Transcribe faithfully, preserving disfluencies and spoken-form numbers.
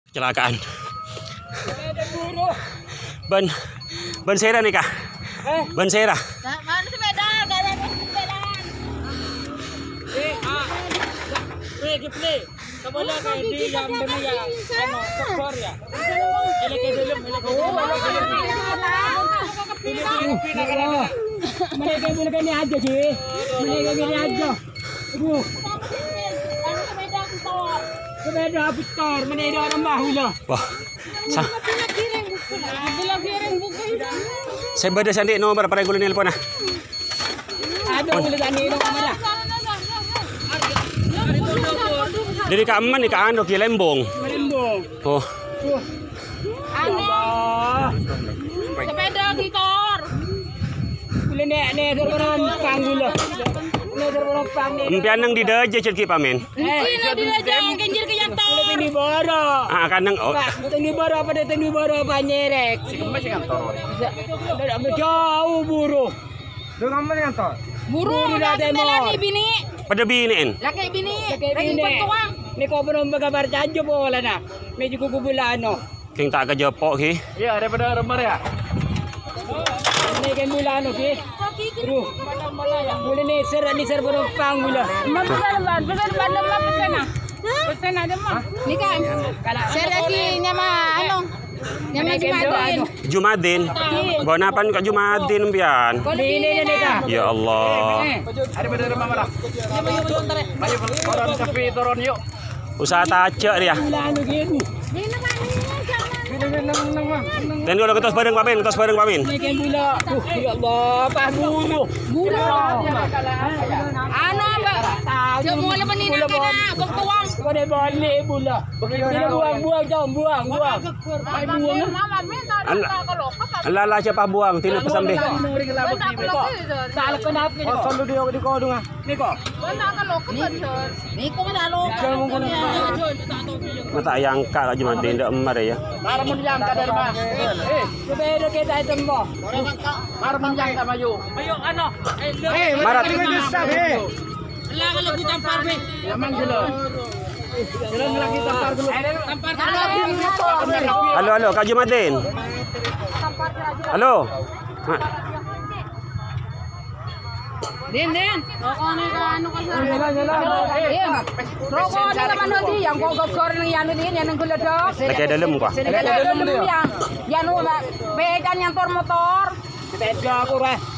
Kecelakaan. Ban ban sera nih kak. Ban sera. Mana sepeda? Gak ada sepedaan. Eh, ah, play, play. Kamu lihat kayak di yang benar ya, ano, sektor ya. Ele ke dalam, ele ke dalam. Mereka mereka ini aja sih, mereka ini aja. Aduh. Sepeda putar, mana ada orang bahu lah. Wah, sa saya beda sandi nomor para gula nelpon ah. Ada gula sandi nomor mana? Dari kaman nih ka ano ki Lembong. Lembong. Oh. Allah. Sepeda gitar. Gula nek nek orang panggula. Nek orang pang nek. Empianang di deje ced ki pamen. Ini dia jangan kenjir ke jantor. Ini boro. Ah kanang oh. Ini boro pada ini boro panyerek. Siapa sih kantor? Tidak jauh buruh. Dengan mana kantor? Buru udah telani bini. Pada biniin. Laki bini. Laki Lagi bini. bertuang. Ni kau belum berkabar saja boleh nak. Medyo kubulano. King tak kejepok ki. Iya, daripada remar ya. Ni kan bulano ki. Bro. Boleh ni ser ni ser berupang gula. Benar benar benar benar pesen ah. Pesen ada mah. Ni kan. Saya lagi nyama ano. Nyama Jumadin. Jumadin. Bonapan ka Jumadin empian. Bini ni ka. Ya Allah. Daripada remar mana? Ayo, orang sepi turun yuk. Usaha tace dia. Bulano ki. Ni naman ni Dan kalau ketos bareng pamen, ketos bareng pamen. Ni kan bula. Uh, ya Allah, pas bulu. Bulu. Ano ba? Semua lepas ni nak kena bertuang. Boleh balik bula. Bila buang buang jom buang buang. Ai buang. Lala siapa buang, tina pesambe. Tak kenapa ni. Oh, selalu dia di kau dengar. Ni kau. Ni ko madalo. Mata ayangka ka Jumadin ndak emar ya. Para menjangka dari mana? Eh, Sepeda kita itu mo. para menjangka maju. Ayo ano. Eh, Marat. Lah kalau kita tampar be. Yaman dulu. Jalan lagi tampar dulu. Tampar Halo halo Kak Jumadin. Halo. Ma Din din. Rokok ni ka ano ka sa. Iya. Rokok ni naman di yang kok gogor ng yan din yan ang guladok. lagi dalam ka. Lagi dalam yang. Yan una. Pegan yang motor. Sepeda aku reh.